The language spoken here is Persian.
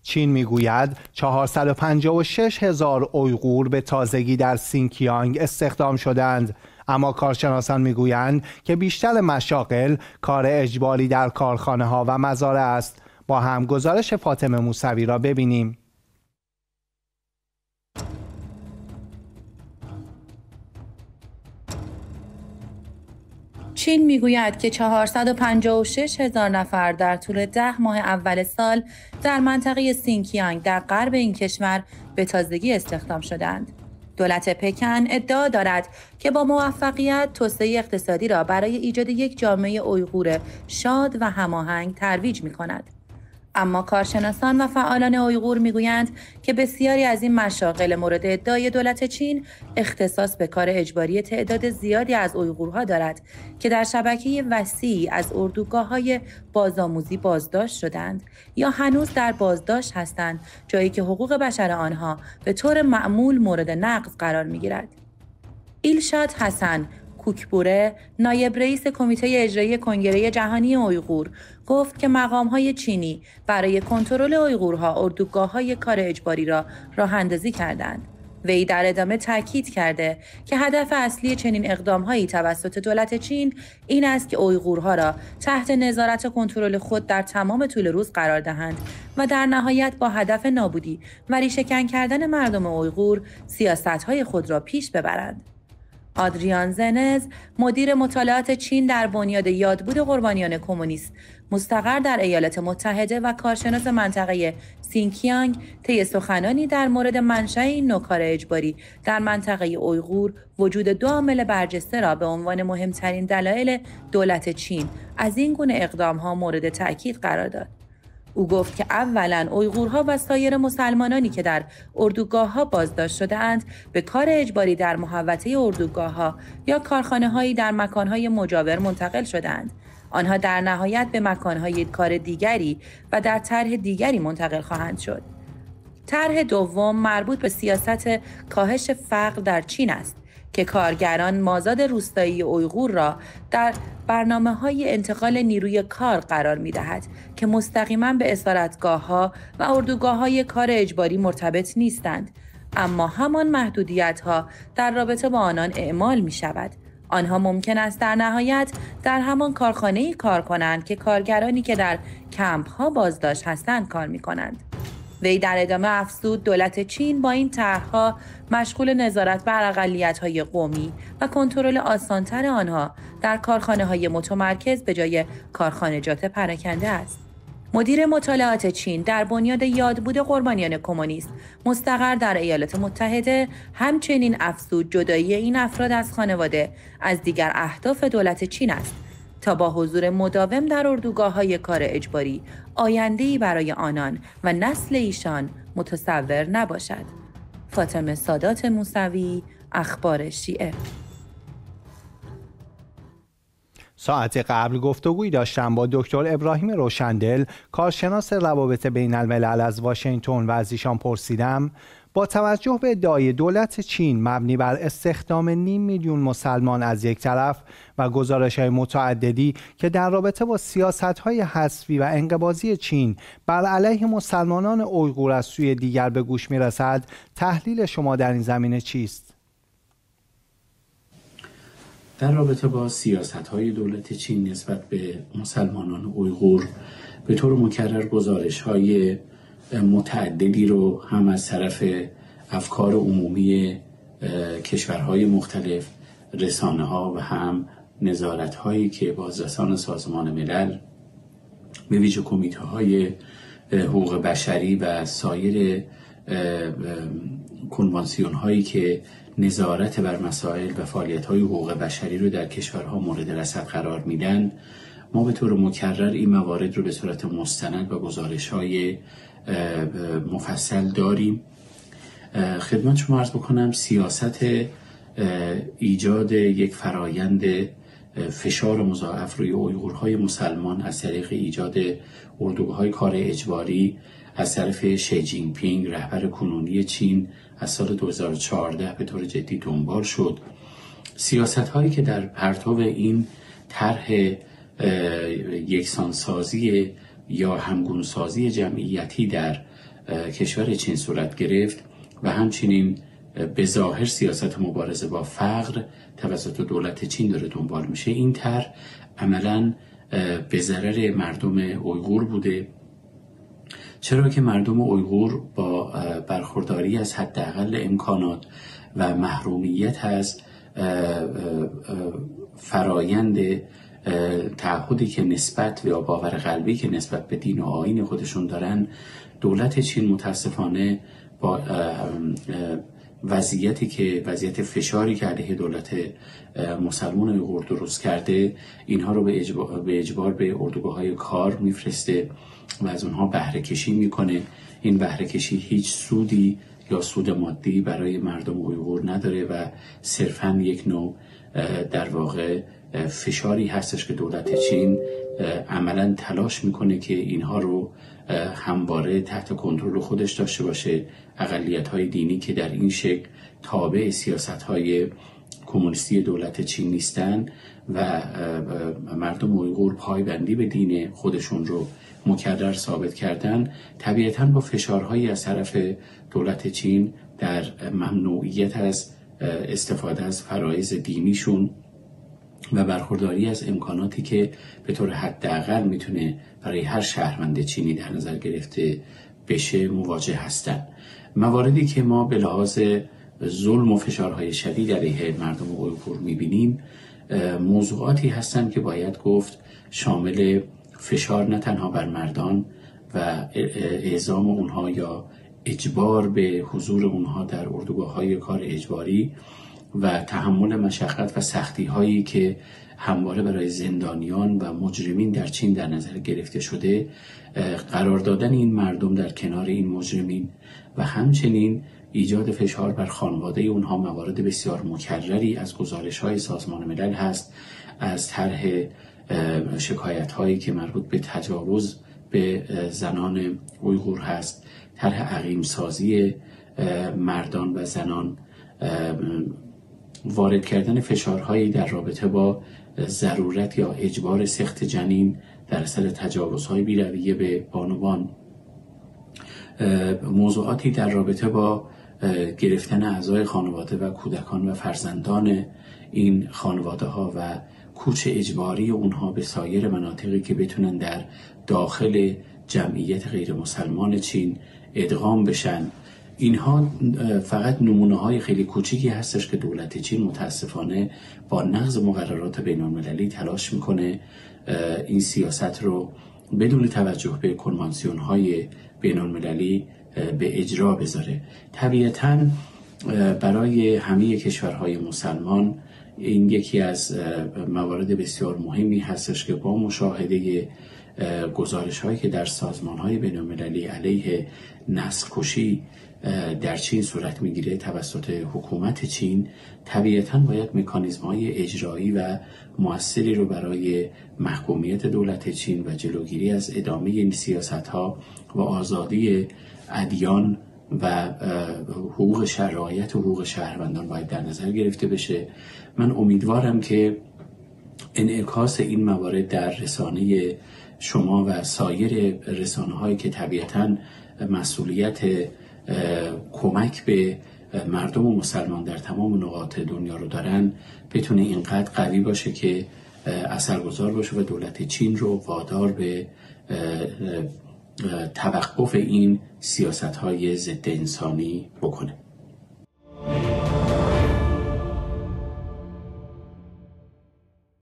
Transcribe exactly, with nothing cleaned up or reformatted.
چین میگوید چهارصد و پنجاه و شش هزار اویغور به تازگی در سینکیانگ استخدام شدند، اما کارشناسان میگویند که بیشتر مشاغل کار اجباری در کارخانه ها و مزارع است. با هم گزارش فاطمه موسوی را ببینیم. چین میگوید که چهارصد و پنجاه و شش هزار نفر در طول ده ماه اول سال در منطقه سینکیانگ در غرب این کشور به تازگی استخدام شدند. دولت پکن ادعا دارد که با موفقیت توسعه اقتصادی را برای ایجاد یک جامعه اویغور شاد و هماهنگ ترویج می‌کند. اما کارشناسان و فعالان اویغور میگویند که بسیاری از این مشاغل مورد ادعای دولت چین اختصاص به کار اجباری تعداد زیادی از اویغورها دارد که در شبکه وسیعی از اردوگاه‌های بازآموزی بازداشت شدند یا هنوز در بازداشت هستند، جایی که حقوق بشر آنها به طور معمول مورد نقض قرار می‌گیرد. ایلشاد حسن کوکبوره، نایب رئیس کمیته اجرایی کنگره جهانی اویغور، گفت که مقام‌های چینی برای کنترل اویغورها اردوگاه‌های کار اجباری را راه اندازی کردند. وی در ادامه تاکید کرده که هدف اصلی چنین اقدام‌هایی توسط دولت چین این است که اویغورها را تحت نظارت و کنترل خود در تمام طول روز قرار دهند و در نهایت با هدف نابودی و ریشه‌کن کردن مردم اویغور سیاست‌های خود را پیش ببرند. آدریان زنز، مدیر مطالعات چین در بنیاد یادبود قربانیان کمونیست مستقر در ایالات متحده و کارشناس منطقه سینکیانگ، طی سخنانی در مورد منشأ این نوع کار اجباری در منطقه اویغور وجود دو عامل برجسته را به عنوان مهمترین دلایل دولت چین از این گونه اقدام‌ها مورد تأکید قرار داد. او گفت که اولاً اویغورها و سایر مسلمانانی که در اردوگاه‌ها بازداشت شده‌اند به کار اجباری در محوطه اردوگاه‌ها یا کارخانه‌هایی در مکان‌های مجاور منتقل شده‌اند. آنها در نهایت به مکان‌های کار دیگری و در طرح دیگری منتقل خواهند شد. طرح دوم مربوط به سیاست کاهش فقر در چین است که کارگران مازاد روستایی اویغور را در برنامه‌های انتقال نیروی کار قرار می‌دهد که مستقیماً به اسارتگاه‌ها و اردوگاه‌های کار اجباری مرتبط نیستند، اما همان محدودیت‌ها در رابطه با آنان اعمال می‌شود. آنها ممکن است در نهایت در همان کارخانه‌ای کار کنند که کارگرانی که در کمپ‌ها بازداشت هستند کار می‌کنند. وی در ادامه افزود دولت چین با این طرح‌ها مشغول نظارت بر اقلیت‌های قومی و کنترل آسان‌تر آنها در کارخانه‌های متمرکز به جای کارخانجات پراکنده است. مدیر مطالعات چین در بنیاد یادبود قربانیان کمونیست مستقر در ایالات متحده همچنین افزود جدایی این افراد از خانواده از دیگر اهداف دولت چین است تا با حضور مداوم در اردوگاه‌های کار اجباری آینده‌ای برای آنان و نسل ایشان متصور نباشد. فاطمه سادات موسوی، اخبار شیعه. ساعت قبل گفتگویی داشتم با دکتر ابراهیم روشندل، کارشناس روابط بین الملل از واشنگتن و از ایشان پرسیدم با توجه به ادعای دولت چین مبنی بر استخدام نیم میلیون مسلمان از یک طرف و گزارش‌های متعددی که در رابطه با سیاست‌های حذفی و انقباضی چین بر علیه مسلمانان اویغور از سوی دیگر به گوش می‌رسد، تحلیل شما در این زمینه چیست؟ در رابطه با سیاست‌های دولت چین نسبت به مسلمانان اویغور به طور مکرر گزارش‌های متعددی رو هم از طرف افکار عمومی کشورهای مختلف، رسانه‌ها و هم نظارت‌هایی که بازرسان سازمان ملل به ویژه کمیته‌های حقوق بشری و سایر کنوانسیون‌هایی که نظارت بر مسائل و فعالیت‌های حقوق بشری رو در کشورها مورد رصد قرار میدن، ما به طور مکرر این موارد رو به صورت مستند و گزارش‌های مفصل داریم. خدمت شما عرض بکنم سیاست ایجاد یک فرایند فشار مضاعف روی اویغورهای مسلمان از طریق ایجاد اردوگاه‌های کار اجباری از طرف شی جین پینگ رهبر کنونی چین از سال دو هزار و چهارده به طور جدی دنبال شد. سیاست‌هایی که در پرتو این طرح یکسانسازی یا همگونسازی جمعیتی در کشور چین صورت گرفت و همچنین به ظاهر سیاست مبارزه با فقر توسط دولت چین داره دنبال میشه. این طرح عملاً به ضرر مردم اویغور بوده، چرا که مردم اویغور با برخورداری از حداقل امکانات و محرومیت از فرایند تعهدی که نسبت یا باور قلبی که نسبت به دین و آیین خودشون دارن، دولت چین متاسفانه با وضعیتی که وضعیت فشاری که علیه دولت مسلمان اویغور درست کرده، اینها رو به اجبار به, اجبار به اردوگاه‌های کار میفرسته و از اونها بهره کشی میکنه. این بهره کشی هیچ سودی یا سود مادی برای مردم اویغور نداره و صرفاً یک نوع در واقع فشاری هستش که دولت چین عملاً تلاش میکنه که اینها رو همواره تحت کنترل خودش داشته باشه. اقلیت‌های دینی که در این شکل تابع سیاست‌های کمونیستی دولت چین نیستن و مردم اویغور پایبندی به دین خودشون رو مکرر ثابت کردن، طبیعتاً با فشارهایی از طرف دولت چین در ممنوعیت از استفاده از فرایض دینیشون و برخورداری از امکاناتی که به طور حداقل میتونه برای هر شهروند چینی در نظر گرفته بشه مواجه هستند. مواردی که ما به لحاظ ظلم و فشارهای شدید علیه مردم اویغور میبینیم موضوعاتی هستند که باید گفت شامل فشار نه تنها بر مردان و اعزام اونها یا اجبار به حضور اونها در اردوگاه‌های کار اجباری و تحمل مشقت و سختی هایی که همواره برای زندانیان و مجرمین در چین در نظر گرفته شده، قرار دادن این مردم در کنار این مجرمین و همچنین ایجاد فشار بر خانواده اونها موارد بسیار مکرری از گزارش های سازمان ملل هست، از طرح شکایت هایی که مربوط به تجاوز به زنان اویغور هست، طرح عقیم سازی مردان و زنان، وارد کردن فشارهایی در رابطه با ضرورت یا اجبار سخت جنین در اثر تجاوزهای بی‌رویه به بانوان، موضوعاتی در رابطه با گرفتن اعضای خانواده و کودکان و فرزندان این خانواده ها و کوچ اجباری اونها به سایر مناطقی که بتونن در داخل جمعیت غیر مسلمان چین ادغام بشن. اینها فقط نمونه های خیلی کوچیکی هستش که دولت چین متاسفانه با نقض مقررات بین المللی تلاش میکنه این سیاست رو بدون توجه به کنوانسیون های بین المللی به اجرا بذاره. طبیعتاً برای همه کشورهای مسلمان این یکی از موارد بسیار مهمی هستش که با مشاهده گزارش هایی که در سازمان های بین المللی علیه نسل کشی در چین صورت میگیره توسط حکومت چین، طبیعتاً باید مکانیزم های اجرایی و مؤثری رو برای محکومیت دولت چین و جلوگیری از ادامه این سیاست ها و آزادی ادیان و حقوق شرایط و حقوق شهروندان باید در نظر گرفته بشه. من امیدوارم که انعکاس این موارد در رسانه شما و سایر رسانه هایی که طبیعتاً مسئولیت کمک به مردم و مسلمان در تمام نقاط دنیا رو دارن بتونه اینقدر قوی باشه که اثرگذار باشه و دولت چین رو وادار به توقف این سیاست‌های ضد انسانی بکنه.